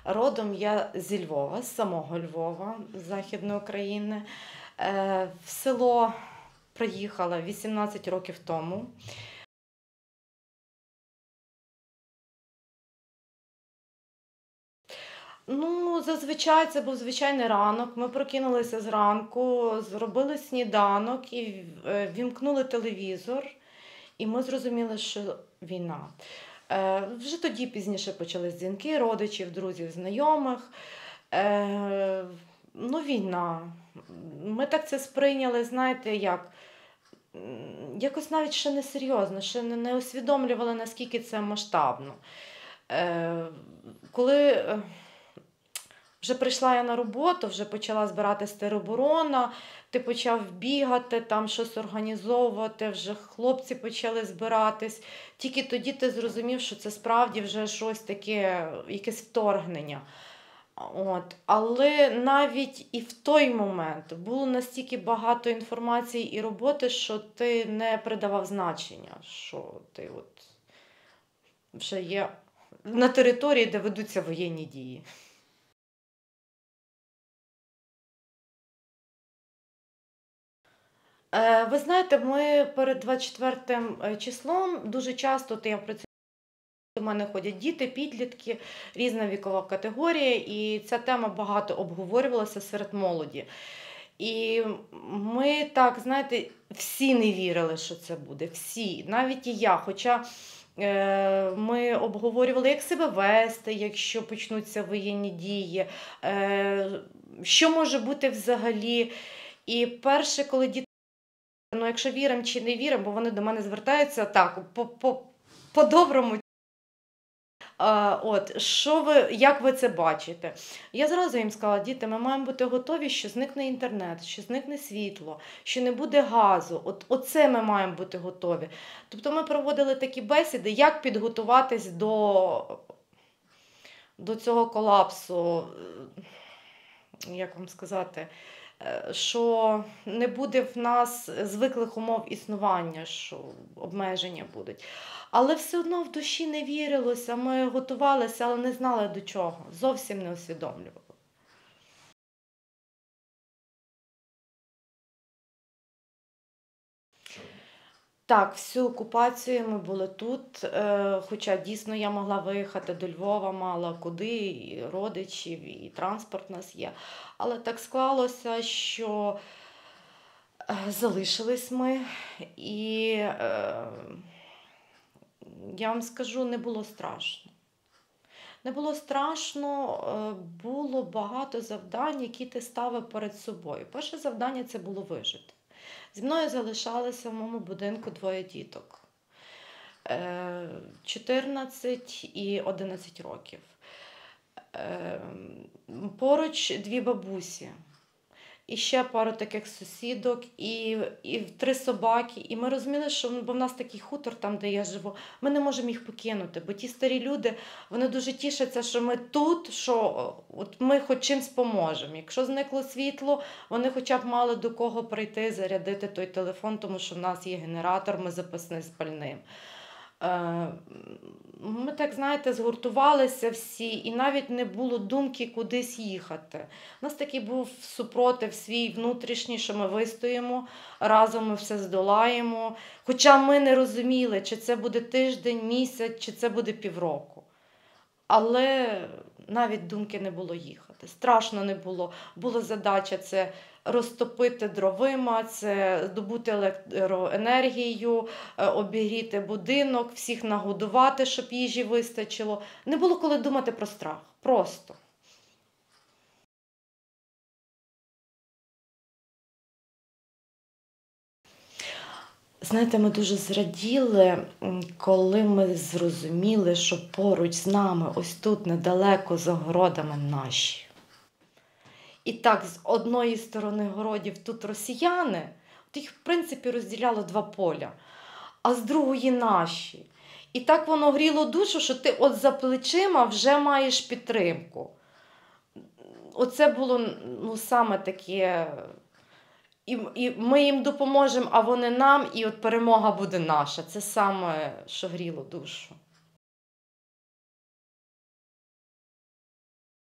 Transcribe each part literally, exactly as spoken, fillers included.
Родом я зі Львова, з самого Львова, з Західної України. Е, В село приїхала вісімнадцять років тому. Ну, зазвичай це був звичайний ранок. Ми прокинулися зранку, зробили сніданок і е, вімкнули телевізор. І ми зрозуміли, що війна. Е, Вже тоді пізніше почали дзвінки родичів, друзів, знайомих. Е, Ну, війна. Ми так це сприйняли, знаєте, як? М, Якось навіть ще не серйозно, ще не, не усвідомлювали, наскільки це масштабно. Е, Коли е, вже прийшла я на роботу, вже почала збирати тероборона, ти почав бігати, там щось організовувати, вже хлопці почали збиратись. Тільки тоді ти зрозумів, що це справді вже щось таке, якесь вторгнення. От. Але навіть і в той момент було настільки багато інформації і роботи, що ти не придавав значення, що ти от вже є на території, де ведуться воєнні дії. Е, Ви знаєте, ми перед двадцять четвертим числом дуже часто, от я працюю, до мене ходять діти, підлітки, різна вікова категорія, і ця тема багато обговорювалася серед молоді. І ми так, знаєте, всі не вірили, що це буде. Всі, навіть і я. Хоча е, ми обговорювали, як себе вести, якщо почнуться воєнні дії, е, що може бути взагалі. І перше, коли діти, ну якщо віримо чи не віримо, бо вони до мене звертаються так, по- по- по-доброму. А, от, що ви, як ви це бачите? Я зразу їм сказала, діти, ми маємо бути готові, що зникне інтернет, що зникне світло, що не буде газу. От, оце ми маємо бути готові. Тобто ми проводили такі бесіди, як підготуватись до, до цього колапсу, е, як вам сказати, е, що не буде в нас звиклих умов існування, що обмеження будуть. Але все одно в душі не вірилося, ми готувалися, але не знали до чого, зовсім не усвідомлювали. Так, всю окупацію ми були тут, е, хоча дійсно я могла виїхати до Львова, мала куди, і родичів, і транспорт у нас є. Але так склалося, що е, залишились ми, і е, я вам скажу, не було страшно. Не було страшно, е, було багато завдань, які ти ставив перед собою. Перше завдання це було вижити. Зі мною залишалося в моєму будинку двоє діток. Е, чотирнадцять і одинадцять років. Е, Поруч дві бабусі. І ще пару таких сусідок, і, і три собаки. І ми розуміли, що бо в нас такий хутор, там, де я живу, ми не можемо їх покинути. Бо ті старі люди, вони дуже тішаться, що ми тут, що от ми хоч чимось поможемо. Якщо зникло світло, вони хоча б мали до кого прийти, зарядити той телефон, тому що в нас є генератор, ми запасний з пальним. Е, Ми так, знаєте, згуртувалися всі, і навіть не було думки кудись їхати. У нас такий був супротив свій внутрішній, що ми вистоїмо, разом ми все здолаємо. Хоча ми не розуміли, чи це буде тиждень, місяць, чи це буде півроку. Але навіть думки не було їхати. Страшно не було. Була задача це розтопити дровима, це здобути електроенергію, е, обігріти будинок, всіх нагодувати, щоб їжі вистачило. Не було коли думати про страх. Просто. Знаєте, ми дуже зраділи, м, коли ми зрозуміли, що поруч з нами, ось тут недалеко за городами наші. І так, з одної сторони городів тут росіяни, от їх, в принципі, розділяло два поля, а з другої наші. І так воно гріло душу, що ти от за плечима вже маєш підтримку. Оце було, ну, саме таке. І, і ми їм допоможемо, а вони нам, і от перемога буде наша. Це саме, що гріло душу.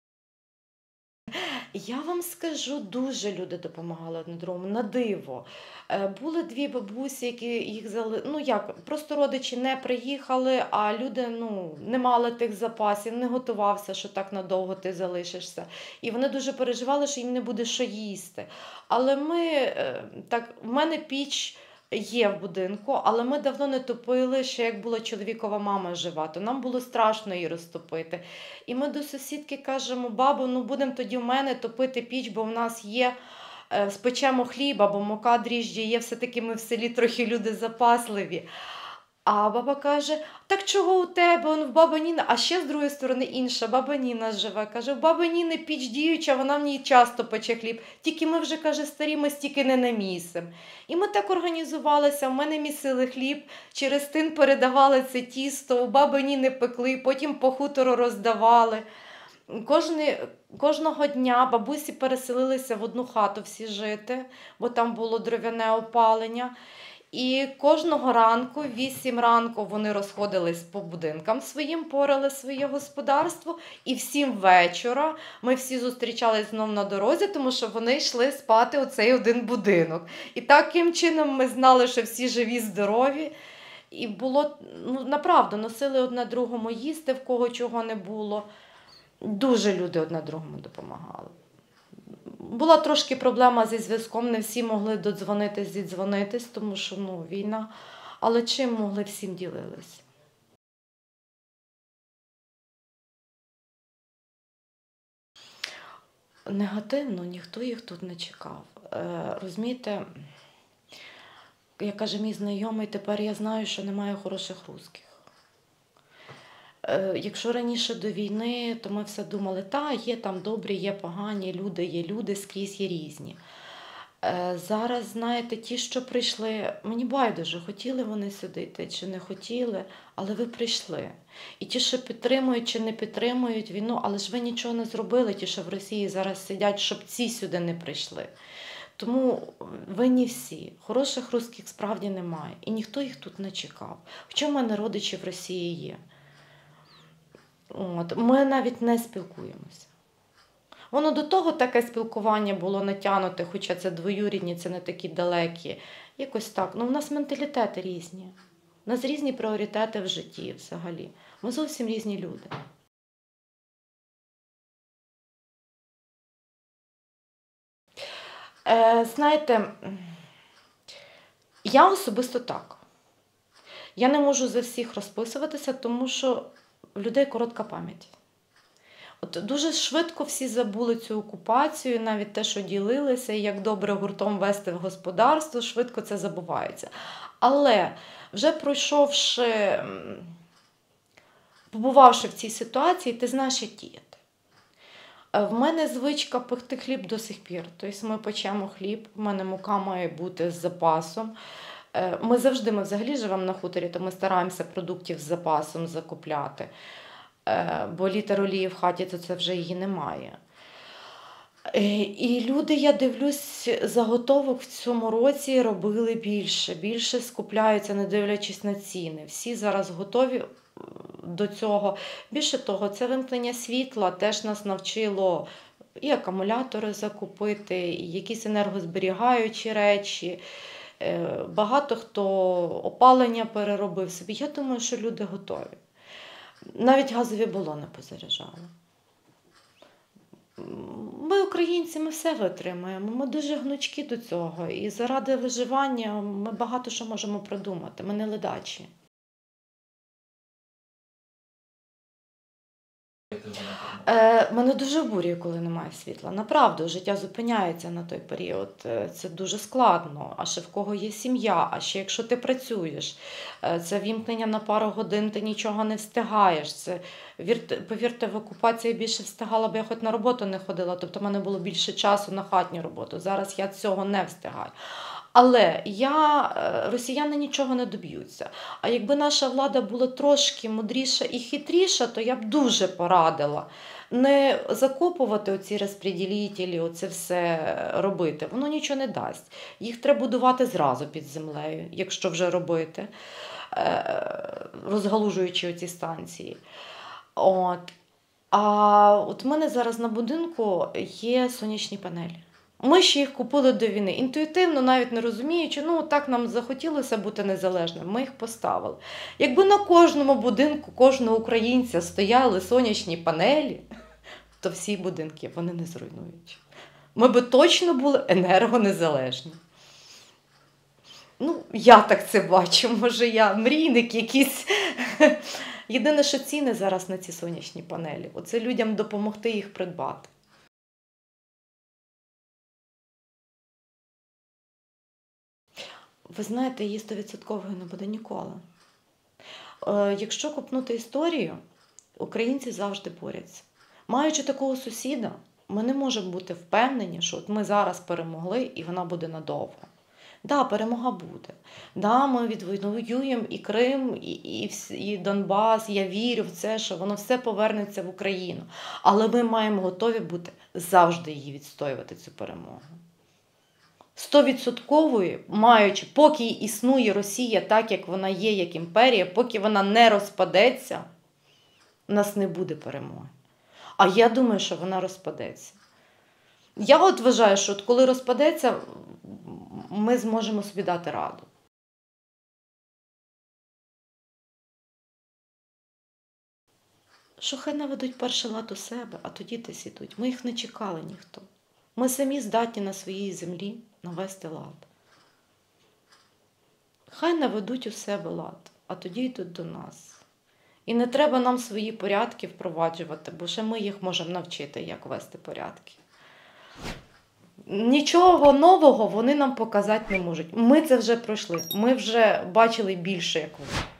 Я вам скажу, дуже люди допомагали одне другому, на диво. Е, Були дві бабусі, які їх зали... ну як, просто родичі не приїхали, а люди ну, не мали тих запасів, не готувався, що так надовго ти залишишся. І вони дуже переживали, що їм не буде що їсти. Але ми, е, так, в мене піч є в будинку, але ми давно не топили, ще як була чоловікова мама жива, то нам було страшно її розтопити. І ми до сусідки кажемо: бабу, ну будемо тоді в мене топити піч, бо в нас є, е, спечемо хліба, бо мука, дріжджі є, все-таки ми в селі трохи люди запасливі. А баба каже: так чого у тебе? Он в баби Ніна, а ще з другої сторони інша, баба Ніна живе. Каже: в баби Ніни піч діюча, вона в ній часто пече хліб. Тільки ми вже, каже, старі, ми стільки не намісимо. І ми так організувалися, в мене місили хліб, через тин передавали це тісто, у баби Ніни пекли, потім по хутору роздавали. Кожні, кожного дня бабусі переселилися в одну хату всі жити, бо там було дров'яне опалення. І кожного ранку, вісім ранку, вони розходились по будинкам своїм, порали своє господарство. І всім вечора ми всі зустрічались знов на дорозі, тому що вони йшли спати у цей один будинок. І таким чином ми знали, що всі живі, здорові. І було, ну, направду, носили одне другому їсти, в кого чого не було. Дуже люди одне другому допомагали. Була трошки проблема зі зв'язком, не всі могли додзвонитись, дідзвонитись, тому що ну, війна. Але чим могли, всім ділились. Негативно ніхто їх тут не чекав. Е, розумієте, як каже мій знайомий, тепер я знаю, що немає хороших русських. Е, якщо раніше до війни, то ми все думали, та, є там добрі, є погані люди, є люди, скрізь є різні. Е, зараз, знаєте, ті, що прийшли, мені байдуже, хотіли вони сюди йти чи не хотіли, але ви прийшли. І ті, що підтримують чи не підтримують війну, але ж ви нічого не зробили, ті, що в Росії зараз сидять, щоб ці сюди не прийшли. Тому винні всі. Хороших русських справді немає. І ніхто їх тут не чекав. Хоча в мене родичі в Росії є. От. Ми навіть не спілкуємося. Воно до того таке спілкування було натягнуте, хоча це двоюрідні, це не такі далекі. Якось так. Ну, в нас менталітети різні. У нас різні пріоритети в житті взагалі. Ми зовсім різні люди. Е, знаєте, я особисто так. Я не можу за всіх розписуватися, тому що в людей коротка пам'ять. От дуже швидко всі забули цю окупацію, навіть те, що ділилися, і як добре гуртом вести в господарство, швидко це забувається. Але вже пройшовши, побувавши в цій ситуації, ти знаєш, як діяти. В мене звичка пекти хліб до сих пір. Тобто ми печемо хліб, в мене мука має бути з запасом. Ми завжди, ми взагалі живемо на хуторі, то ми стараємося продуктів з запасом закупляти. Бо літр олії в хаті, то це вже її немає. І люди, я дивлюсь, заготовок в цьому році робили більше. Більше скупляються, не дивлячись на ціни. Всі зараз готові до цього. Більше того, це вимкнення світла теж нас навчило і акумулятори закупити, і якісь енергозберігаючі речі. Багато хто опалення переробив собі. Я думаю, що люди готові. Навіть газові балони позаряджали. Ми, українці, ми все витримаємо, ми дуже гнучкі до цього. І заради виживання ми багато що можемо придумати, ми не ледачі. Е, мене дуже обурює, коли немає світла. Направду, життя зупиняється на той період. Це дуже складно. А ще в кого є сім'я, а ще якщо ти працюєш. Це вімкнення на пару годин, ти нічого не встигаєш. Це, вірте, повірте, в окупації більше встигала, бо я хоч на роботу не ходила, тобто в мене було більше часу на хатню роботу. Зараз я цього не встигаю. Але я, росіяни нічого не доб'ються. А якби наша влада була трошки мудріша і хитріша, то я б дуже порадила не закопувати оці розподілителі, оце все робити. Воно нічого не дасть. Їх треба будувати зразу під землею, якщо вже робити, розгалужуючи оці станції. От. А от в мене зараз на будинку є сонячні панелі. Ми ще їх купили до війни. Інтуїтивно, навіть не розуміючи, ну так нам захотілося бути незалежним, ми їх поставили. Якби на кожному будинку, кожного українця стояли сонячні панелі, то всі будинки вони не зруйнують. Ми би точно були енергонезалежні. Ну, я так це бачу, може я мрійник якийсь. Єдине, що ціни зараз на ці сонячні панелі. Оце людям допомогти їх придбати. Ви знаєте, її сто відсотків не буде ніколи. Е, Якщо копнути історію, українці завжди борються. Маючи такого сусіда, ми не можемо бути впевнені, що от ми зараз перемогли і вона буде надовго. Да, перемога буде. Да, ми відвоюємо і Крим, і, і, вс- і Донбас. Я вірю в це, що воно все повернеться в Україну. Але ми маємо готові бути завжди її відстоювати, цю перемогу. Стовідсоткової, маючи, поки існує Росія так, як вона є, як імперія, поки вона не розпадеться, у нас не буде перемоги. А я думаю, що вона розпадеться. Я от вважаю, що от коли розпадеться, ми зможемо собі дати раду. Що хай наведуть перший лад у себе, а тоді десь ідуть. Ми їх не чекали ніхто. Ми самі здатні на своїй землі навести лад. Хай наведуть у себе лад, а тоді йдуть до нас. І не треба нам свої порядки впроваджувати, бо ще ми їх можемо навчити, як вести порядки. Нічого нового вони нам показати не можуть. Ми це вже пройшли. Ми вже бачили більше, як вони.